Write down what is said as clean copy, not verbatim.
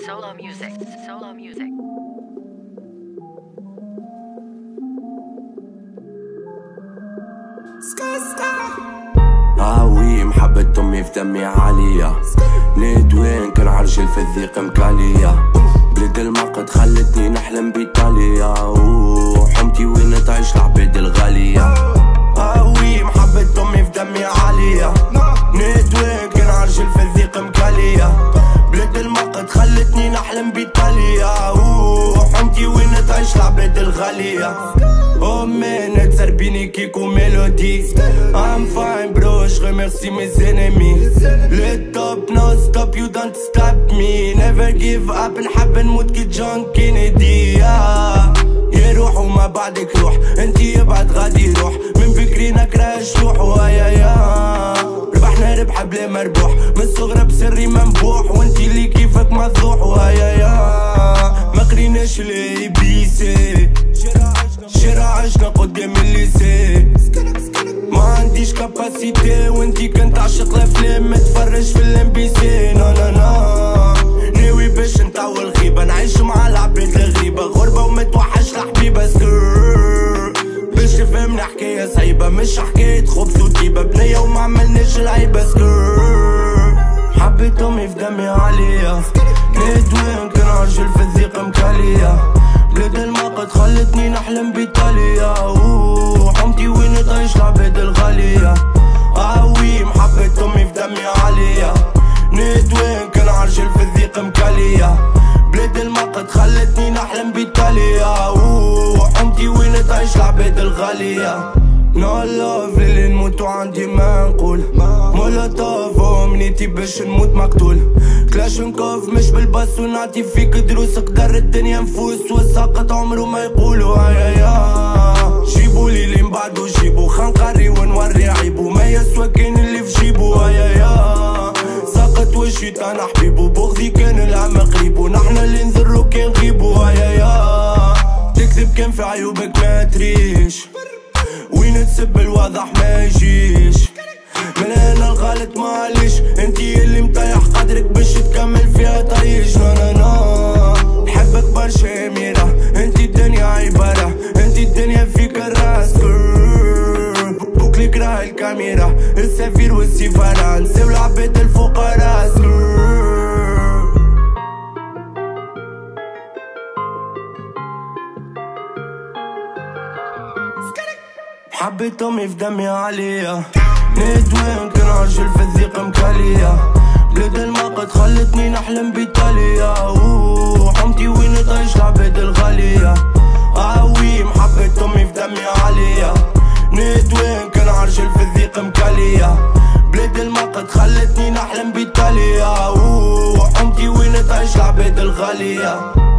Solo music. Solo music. وي محبة امي في دمي عالية. ندوين كان عرجل في الذيق مكالية. بلاد المقد خلتني نحلم بإيطاليا. وحومتي وين تعيش العباد الغالية. وي محبة امي في دمي عالية. ندوين كان عرجل في الذيق مكالية. بلاد المقد خلتني نحلم بإيطاليا. وحومتي وين تعيش العباد الغالية. أمي نتسربيني كيكو ميلودي. I'm fine bro, je remercie mes ennemis. Le top no stop, you don't stop me. Never give up, نحب نموت كي جون كينيدي. يروح وما بعدك روح، انتي يبعد غادي يروح. من بكري نكره شلوح ويا ربحنا ربحة بلا مربوح. من الصغرى بسري منبوح، وانتي اللي كيفك مذوح ويا ما قريناش الاي بي سي. شارع عشنا قدام الليسي. ما عنديش كاباسيتي وانتي كنت عاشق الافلام ما تفرج في الام بي سي. نا نا نا ناوي باش نطول الغيبة، نعيش مع العباد الغريبة. غربة وما توحش الحبيبة سكر. باش تفهمنا حكاية صعيبة مش حكاية خبز وطيبة. بنية وما عملناش العيبة سكر. حبيت امي في دمي عالية. ندوين كان عرجل في الذيق مكالية. بلاد المقد خلتني نحلم بإيطاليا. وحومتي وين تعيش العباد الغالية. وي محبة امي في دمي عالية. ندوين كان عرجل في الذيق مكالية. بلاد المقد خلتني نحلم بإيطاليا. وحومتي وين تعيش العباد الغالية. نو لوف للي نموت وعندي ما نقول. مولوتوف ومنيتي باش نموت مقتول. كلاشنكوف مش بالباس ونعطي فيك دروس. قدر الدنيا نفوس والساقط عمره ما يقولوا جيبولي اللي من بعدو جيبو. خنقري ونوري عيبو. ما يسوى كان اللي في جيبو ساقط والشيطان حبيبو. بغضي كان العمى قريبو. نحنا اللي نذرو كان غيبو تكذب كان في عيوبك ما تريش. وين تسب الواضح ما يجيش. من هنا الغلط معليش. انتي اللي مطيح قدرك باش تكمل فيها طيش. نا نا نا نحبك برشا اميرة. انتي الدنيا عبارة. انتي الدنيا فيك الراس. بوكليك راه الكاميرا. السفير والسفارة نساو العباد الفقراء. حبيت امي في دمي عالية. ندوين كان عرجل في الذيق مكالية. بلاد المقد خلتني نحلم بإيطاليا. وحومتي وين تعيش العباد الغالية. وي محبة امي في دمي عالية. ندوين كان عرجل في الذيق مكالية. بلاد المقد خلتني نحلم بإيطاليا. وحومتي وين تعيش العباد الغالية.